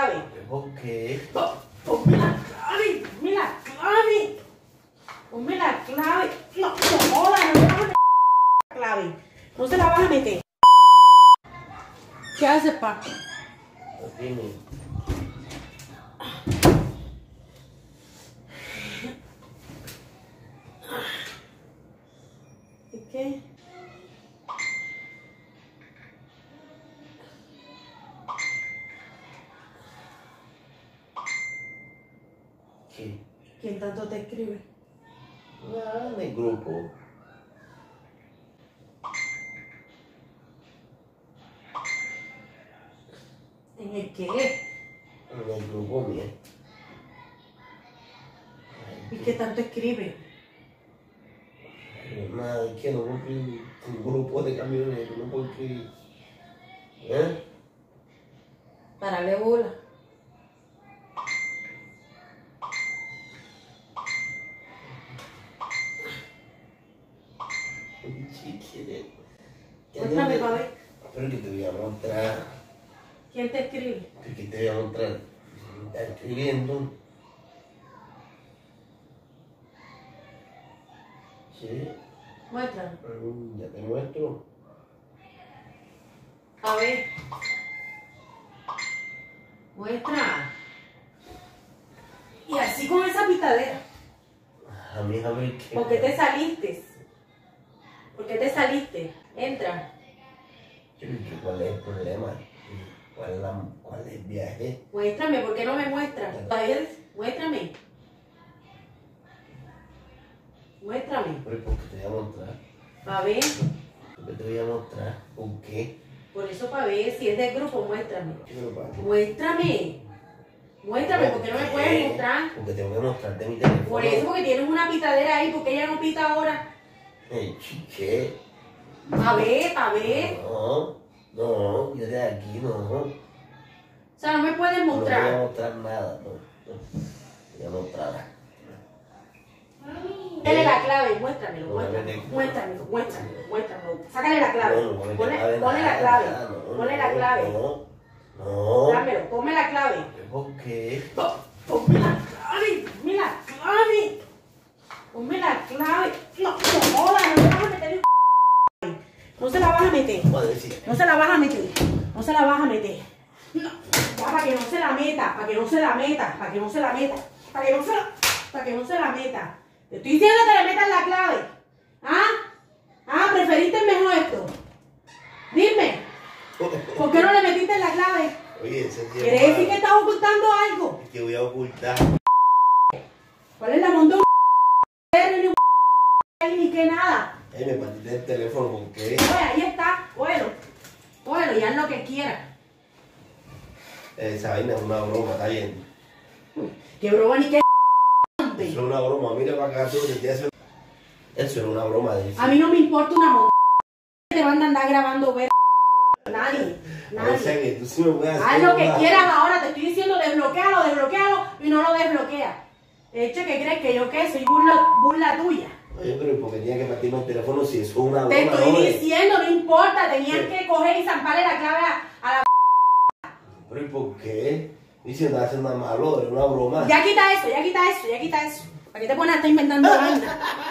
clave. ¿Por qué? Ponme la clave, ponme la clave. Ponme la clave. No, no jodas, no me vas a meter la clave. No se la vas a meter. ¿Qué haces, pa? Dime. ¿Y qué? ¿Qué? ¿Quién tanto te escribe? Nada, en el grupo. ¿En el qué? En el grupo mío. ¿Y qué tanto escribe? Nada, es que no porque un grupo de camioneros, no porque. ¿Eh? Parale bola. Muéstrame para ver. Pero que te voy a mostrar. ¿Quién te escribe? Que te voy a mostrar. Está escribiendo. Sí. Muéstrame. Ya te muestro. A ver. Muestra. Y así con esa pitadera. A mí a ver qué. ¿Por qué te saliste? ¿Por qué te saliste? Entra. ¿Cuál es el problema? ¿Cuál es el viaje? Muéstrame, ¿por qué no me muestras? A ver, muéstrame. Muéstrame. Pero ¿por qué te voy a mostrar? A ver. ¿Por qué te voy a mostrar? ¿Por qué? Por eso para ver si es del grupo, muéstrame. ¿Qué me lo pasa? Muéstrame. Muéstrame, ¿por qué no me puedes mostrar? Porque tengo que mostrarte mi teléfono. Por eso, porque tienes una pitadera ahí, porque ella no pita ahora. Chiche. A ver, para ver. No, yo de aquí no. O sea, no me puedes No voy a mostrar. mostrar nada, no. Voy a mostrar. Dale la clave, muéstramelo, No, muéstramelo, no, muéstramelo, muéstramelo, muéstramelo. Sácale la clave. No, no, Ponle clave, la clave. nada, no, Ponle la clave. No. Dámelo, ponme la clave. ¿Por qué? Ponme la clave, ponme la clave. Ponme la clave. No, no jodas, no me vas a meter en no se la vas a meter. No se la vas a meter. No se la vas a meter. No. Ya, para que no se la meta, para que no se la meta, para que no se la meta, para que no se la meta. Te estoy diciendo que le metas la clave. ¿Preferiste mejor esto? Dime. ¿Por qué no le metiste la clave? Oye, ese sí ¿Quieres decir que estás ocultando algo? que voy a ocultar. ¿Cuál es la montón? Ni que nada. Me partiste el teléfono, ¿por qué? Oye, ahí está. Bueno, ya es lo que quiera. Esa vaina es una broma, está bien. Que broma ni que Eso es una broma, mira para acá, tú te estoy haciendo. Eso es una broma de eso. a mí no me importa una montón. Te van a andar grabando ver. Nadie. O sea que tú sí me puedes hacer. Haz lo que una- quieras ahora, te estoy diciendo desbloquealo y no lo desbloqueas. De hecho, ¿qué crees que yo qué? Soy burla tuya. Oye, pero ¿por qué tenía que partirme el teléfono si eso es una broma? Te estoy no, diciendo, no importa, tenían que coger y zamparle la clave a la... Pero ¿y por qué? Diciendo hacer nada malo, era una broma. Ya quita eso. ¿Para qué te pones a estar inventando vaina?